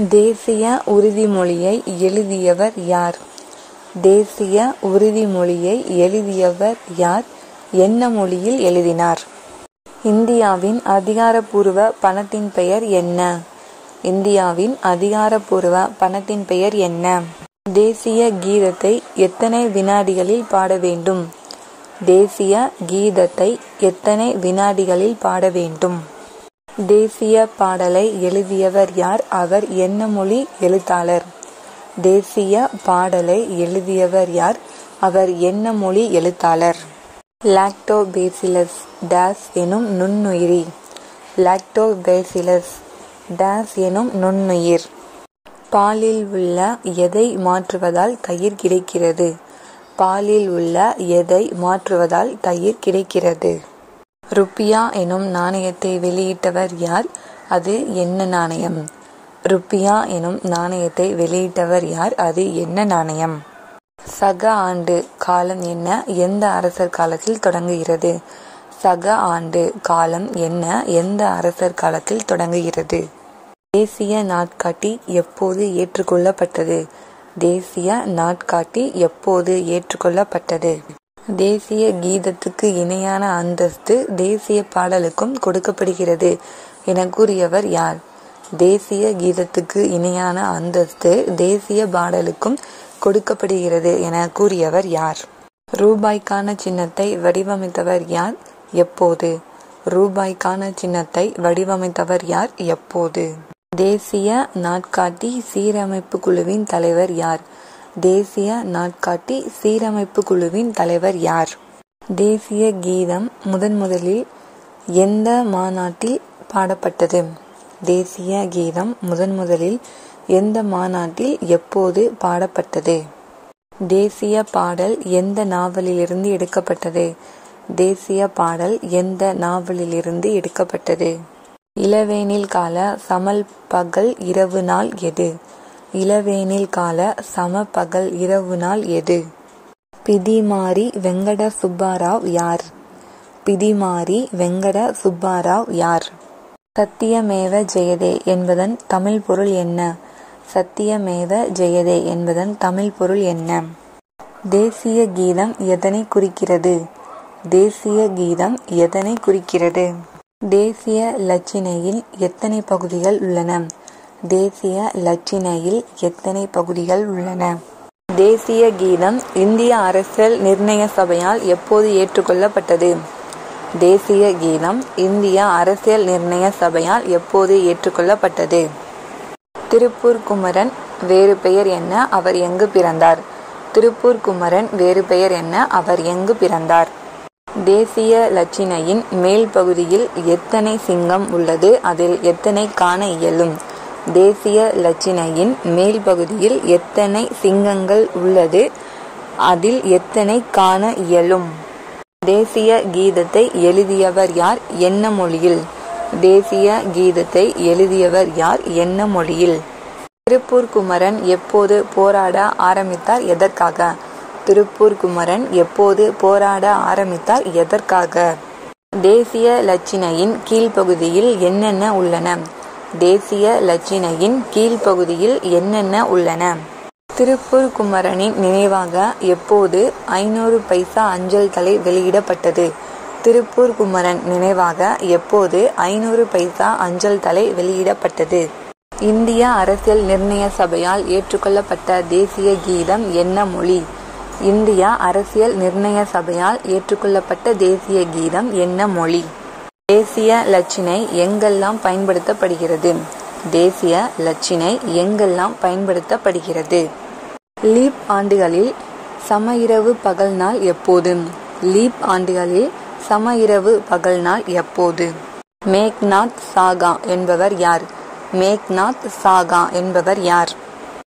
தேசிய உறுதிமொழியை எழுதியவர் யார்? தேசிய உறுதிமொழியை எழுதியவர் யார்? என்ன மொழியில் எழுதினார்? இந்தியாவின் அதிகாரப்பூர்வ பணத்தின் பெயர் என்ன? இந்தியாவின் அதிகாரப்பூர்வ பணத்தின் பெயர் என்ன? தேசிய கீதத்தை எத்தனை வினாடிகளில் பாட வேண்டும்? தேசிய கீதத்தை எத்தனை வினாடிகளில் பாட வேண்டும்? தேசிய பாடலை எழுதியவர் யார்? அவர் என்ன மொழி எழுத்தாளர்? தேசிய பாடலை எழுதியவர் யார்? அவர் என்ன மொழி எழுத்தாளர்? லாக்டோபேசிலஸ் டேஸ் எனும் நுண்ணுயிரி. லாக்டோபேசிலஸ் டேஸ் எனும் நுண்ணுயிர். பாலில் உள்ள எதை மாற்றுவதால் தயிர் கிடைக்கிறது? பாலில் உள்ள எதை மாற்றுவதால் தயிர் கிடைக்கிறது? ருப்பியா எனும் நாணயத்தை வெளியிட்டவர் யார்? அது என்ன நாணயம்? ருப்பியா எனும் நாணயத்தை வெளியிட்டவர் யார்? அது என்ன நாணயம்? சக ஆண்டு காலம் என்ன? எந்த அரசர் காலத்தில் தொடங்குகிறது? சக ஆண்டு காலம் என்ன? எந்த அரசர் காலத்தில் தொடங்குகிறது? தேசிய நாட்காட்டி எப்போது ஏற்றுக்கொள்ளப்பட்டது? தேசிய நாட்காட்டி எப்போது ஏற்றுக்கொள்ளப்பட்டது? தேசிய கீதத்துக்கு இணையான அந்தஸ்து தேசிய பாடலுக்கும் கொடுக்கப்படுகிறது என கூறியவர் யார்? தேசிய கீதத்துக்கு இணையான அந்தஸ்து தேசிய பாடலுக்கும் கொடுக்கப்படுகிறது என கூறியவர் யார்? ரூபாய்க்கான சின்னத்தை வடிவமைத்தவர் யார்? எப்போது? ரூபாய்க்கான சின்னத்தை வடிவமைத்தவர் யார்? எப்போது? தேசிய நாட்காட்டி சீரமைப்பு குழுவின் தலைவர் யார்? தேசிய நாட்காட்டி சீரமைப்பு குழுவின் தலைவர் யார்? தேசிய கீதம் முதலில் எந்த மாநாட்டில் பாடப்பட்டது? தேசிய கீதம் முதலில் எந்த மாநாட்டில் எப்போது பாடப்பட்டது? தேசிய பாடல் எந்த நாவலிலிருந்து எடுக்கப்பட்டது? தேசிய பாடல் எந்த நாவலிலிருந்து எடுக்கப்பட்டது? இளவேனில் கால சமல் பகல் இரவு நாள் எது? இளவேனில் கால சம பகல் இரவு நாள் எது? பிதிமாரி வெங்கட சுப்பாராவ் யார்? பிதிமாரி வெங்கட சுப்பாராவ் யார்? சத்தியமேவ ஜெயதே என்பதன் தமிழ் பொருள் என்ன? சத்தியமேவ ஜெயதே என்பதன் தமிழ் பொருள் என்ன? தேசிய கீதம் எதனை குறிக்கிறது? தேசிய கீதம் எதனை குறிக்கிறது? தேசிய இலச்சினையில் எத்தனை பகுதிகள் உள்ளன? தேசிய இலச்சினையில் எத்தனை பகுதிகள் உள்ளன? தேசிய கீதம் இந்திய அரசியல் நிர்ணய சபையால் எப்போது ஏற்றுக்கொள்ளப்பட்டது? தேசிய கீதம் இந்திய அரசியல் நிர்ணய சபையால் எப்போது ஏற்றுக்கொள்ளப்பட்டது? திருப்பூர் குமரன் வேறு பெயர் என்ன? அவர் எங்கு பிறந்தார்? திருப்பூர் குமரன் வேறு பெயர் என்ன? அவர் எங்கு பிறந்தார்? தேசிய இலச்சினையின் மேல் பகுதியில் எத்தனை சிங்கம் உள்ளது? அதில் எத்தனை காண இயலும்? தேசிய இலச்சினையின் மேல் பகுதியில் எத்தனை சிங்கங்கள் உள்ளது? அதில் எத்தனை காண இயலும்? தேசிய கீதத்தை எழுதியவர் யார்? என்ன மொழியில்? தேசிய கீதத்தை எழுதியவர் யார்? என்ன மொழியில்? திருப்பூர் குமரன் எப்போது போராட ஆரம்பித்தார்? எதற்காக? திருப்பூர் குமரன் எப்போது போராட ஆரம்பித்தார்? எதற்காக? தேசிய இலச்சினையின் கீழ்ப்பகுதியில் என்னென்ன உள்ளன? தேசிய இலச்சினையின் கீழ்ப்பகுதியில் என்னென்ன உள்ளன? திருப்பூர் குமரனின் நினைவாக எப்போது 500 பைசா அஞ்சல் தலை வெளியிடப்பட்டது? திருப்பூர் குமரன் நினைவாக எப்போது 500 பைசா அஞ்சல் தலை வெளியிடப்பட்டது? இந்திய அரசியல் நிர்ணய சபையால் ஏற்றுக்கொள்ளப்பட்ட தேசிய கீதம் என்ன மொழி? இந்திய அரசியல் நிர்ணய சபையால் ஏற்றுக்கொள்ளப்பட்ட தேசிய கீதம் என்ன மொழி? தேசிய இலச்சினை எங்கெல்லாம் பயன்படுத்தப்படுகிறது? தேசிய இலச்சினை எங்கெல்லாம் பயன்படுத்தப்படுகிறது? லீப் ஆண்டுகளில் சம இரவு பகல் நாள் எப்போது? லீப் ஆண்டுகளில் சம இரவு பகல் நாள் எப்போது? மேக்நாத் சாகா என்பவர் யார்? மேக்நாத் சாகா என்பவர் யார்?